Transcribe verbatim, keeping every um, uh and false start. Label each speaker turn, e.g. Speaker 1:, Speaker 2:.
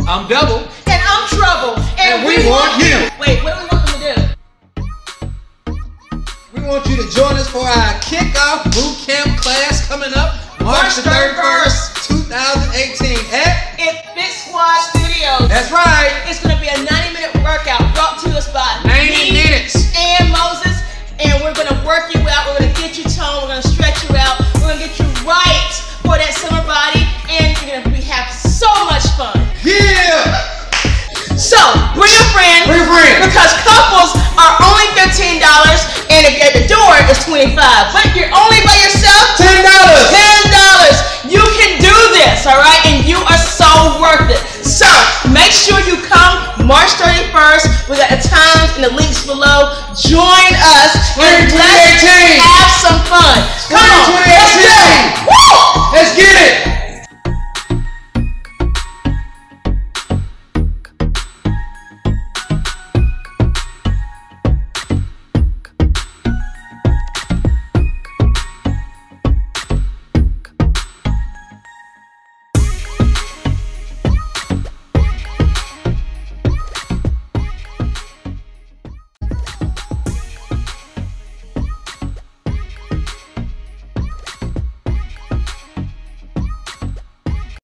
Speaker 1: I'm Double.
Speaker 2: And I'm Trouble.
Speaker 1: And, and we, we want you.
Speaker 2: Wait, what do we want them to do?
Speaker 1: We want you to join us for our kickoff bootcamp class coming up March the thirty-first, two thousand eighteen at
Speaker 2: FitSquad Studios.
Speaker 1: That's right.
Speaker 2: It's going to be a ninety minute workout brought to us by
Speaker 1: ninety minutes.
Speaker 2: And Moses. And we're going to work you out. We're going to get you